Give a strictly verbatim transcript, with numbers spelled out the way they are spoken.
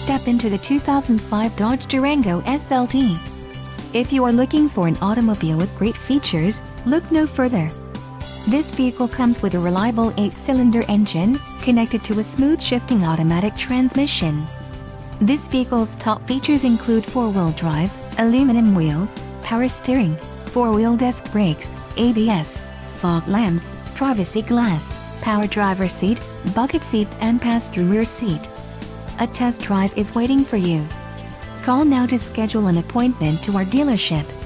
step into the two thousand five Dodge Durango S L T. If you are looking for an automobile with great features, look no further. This vehicle comes with a reliable eight-cylinder engine, connected to a smooth shifting automatic transmission. This vehicle's top features include four-wheel drive, aluminum wheels, power steering, four-wheel disc brakes, A B S, fog lamps, privacy glass, power driver seat, bucket seats and pass-through rear seat. A test drive is waiting for you. Call now to schedule an appointment to our dealership.